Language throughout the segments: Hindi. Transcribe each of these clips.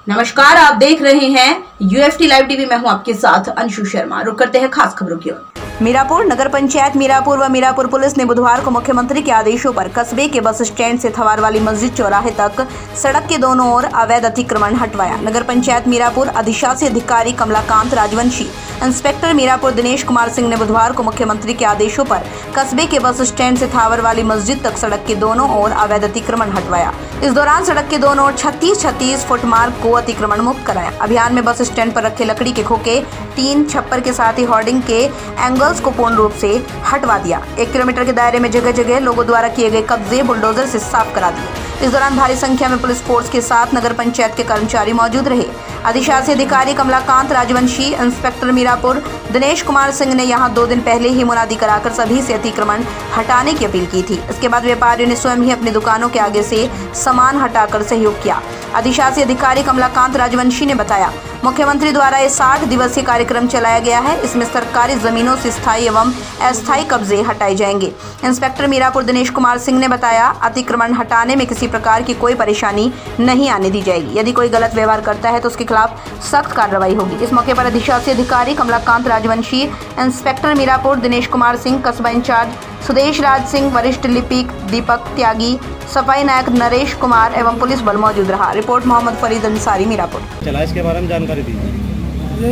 नमस्कार, आप देख रहे हैं यूएफटी लाइव टीवी। मैं हूं आपके साथ अंशु शर्मा। रुक करते हैं खास खबरों की ओर। मीरापुर नगर पंचायत मीरापुर व मीरापुर पुलिस ने बुधवार को मुख्यमंत्री के आदेशों पर कस्बे के बस स्टैंड से थवार वाली मस्जिद चौराहे तक सड़क के दोनों ओर अवैध अतिक्रमण हटवाया। नगर पंचायत मीरापुर अधिशासी अधिकारी कमलाकांत राजवंशी, इंस्पेक्टर मीरापुर दिनेश कुमार सिंह ने बुधवार को मुख्यमंत्री के आदेशों पर कस्बे के बस स्टैंड से थावर वाली मस्जिद तक सड़क के दोनों ओर अवैध अतिक्रमण हटवाया। इस दौरान सड़क के दोनों ओर 36 फुट मार्ग को अतिक्रमण मुक्त कराया। अभियान में बस स्टैंड पर रखे लकड़ी के खोखे, टीन, छप्पर के साथ ही होर्डिंग के एंगल्स को पूर्ण रूप से हटवा दिया। 1 किलोमीटर के दायरे में जगह जगह लोगों द्वारा किए गए कब्जे बुलडोजर से साफ करा दिए। इस दौरान भारी संख्या में पुलिस फोर्स के साथ नगर पंचायत के कर्मचारी मौजूद रहे। अधिशासी अधिकारी कमलाकांत राजवंशी, इंस्पेक्टर मीरापुर दिनेश कुमार सिंह ने यहां 2 दिन पहले ही मुनादी कराकर सभी से अतिक्रमण हटाने की अपील की थी। इसके बाद व्यापारियों ने स्वयं ही अपनी दुकानों के आगे से सामान हटाकर सहयोग किया। अधिशासी अधिकारी कमलाकांत राजवंशी ने बताया, मुख्यमंत्री द्वारा ये 60 दिवसीय कार्यक्रम चलाया गया है। इसमें सरकारी जमीनों से स्थायी एवं अस्थायी कब्जे हटाए जाएंगे। इंस्पेक्टर मीरापुर दिनेश कुमार सिंह ने बताया, अतिक्रमण हटाने में किसी प्रकार की कोई परेशानी नहीं आने दी जाएगी। यदि कोई गलत व्यवहार करता है तो उसके खिलाफ सख्त कार्रवाई होगी। इस मौके पर अधिशासी अधिकारी कमलाकांत राजवंशी, इंस्पेक्टर मीरापुर दिनेश कुमार सिंह, कस्बा इंचार्ज सुदेश राज सिंह, वरिष्ठ लिपिक दीपक त्यागी, सफाई नायक नरेश कुमार एवं पुलिस बल मौजूद रहा। रिपोर्ट मोहम्मद फरीद अंसारी, मीरापुर। चला इसके बारे में जानकारी दीजिए।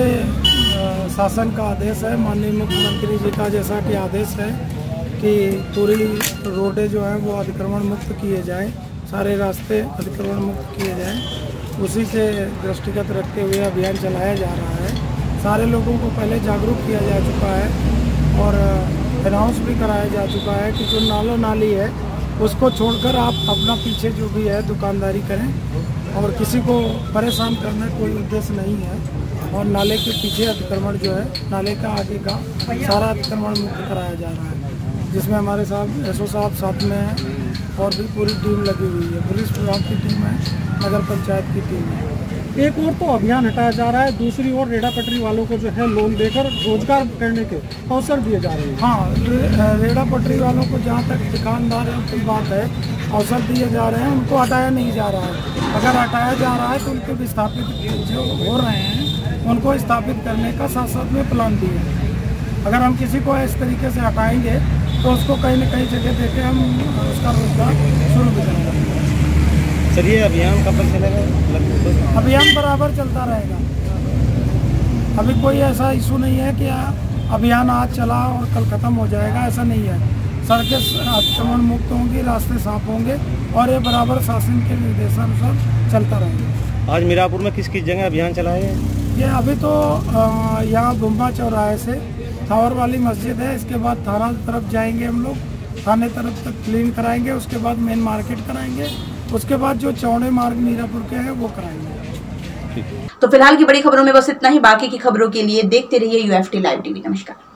ये शासन का आदेश है, माननीय मुख्यमंत्री जी का जैसा कि आदेश है कि पूरी रोडें जो हैं वो अतिक्रमण मुक्त किए जाएं, सारे रास्ते अतिक्रमण मुक्त किए जाएं। उसी से दृष्टिगत रखते हुए अभियान चलाया जा रहा है। सारे लोगों को पहले जागरूक किया जा चुका है और अनाउंस भी कराया जा चुका है कि जो नालो नाली है उसको छोड़कर आप अपना पीछे जो भी है दुकानदारी करें और किसी को परेशान करने कोई उद्देश्य नहीं है। और नाले के पीछे अतिक्रमण जो है, नाले का आगे का सारा अतिक्रमण मुक्त कराया जा रहा है, जिसमें हमारे साथ एसओ साहब साथ में हैं और भी पूरी टीम लगी हुई है। पुलिस विभाग की टीम है, नगर पंचायत की टीम है। एक ओर तो अभियान हटाया जा रहा है, दूसरी ओर रेड़ा पटरी वालों को जो है लोन देकर रोजगार करने के अवसर दिए जा रहे हैं। हाँ, रेड़ा पटरी वालों को जहाँ तक दुकानदारों की बात है, अवसर दिए जा रहे हैं, उनको हटाया नहीं जा रहा है। अगर हटाया जा रहा है तो उनके विस्थापित जो हो रहे हैं उनको स्थापित करने का साथ साथ में प्लान भी है। अगर हम किसी को इस तरीके से हटाएंगे तो उसको कहीं न कहीं जगह देके हम उसका रोजगार शुरू भी करेंगे। सर, ये अभियान कब तक चलेगा? अभियान बराबर चलता रहेगा। अभी कोई ऐसा इशू नहीं है कि अभियान आज चला और कल खत्म हो जाएगा, ऐसा नहीं है। सड़कें अतिक्रमण मुक्त होंगी, रास्ते साफ होंगे और ये बराबर शासन के निर्देशानुसार चलता रहेगा। आज मीरापुर में किस किस जगह अभियान चलाए हैं? ये अभी तो यहाँ बुम्बा चौराहे से थावर वाली मस्जिद है, इसके बाद थाना तरफ जाएंगे हम लोग, थाने तरफ तक क्लीन कराएंगे, उसके बाद मेन मार्केट कराएंगे, उसके बाद जो चौड़े मार्ग मीरापुर के हैं वो कराएंगे। तो फिलहाल की बड़ी खबरों में बस इतना ही। बाकी की खबरों के लिए देखते रहिए यूएफटी लाइव टीवी। नमस्कार।